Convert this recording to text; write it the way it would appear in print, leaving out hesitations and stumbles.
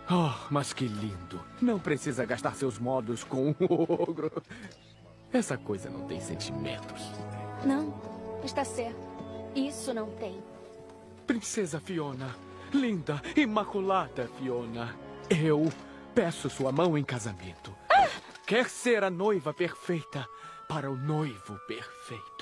Oh, mas que lindo. Não precisa gastar seus modos com o ogro. Essa coisa não tem sentimentos. Não, está certo. Isso não tem. Princesa Fiona. Linda, imaculada Fiona. Eu peço sua mão em casamento. Quer ser a noiva perfeita para o noivo perfeito.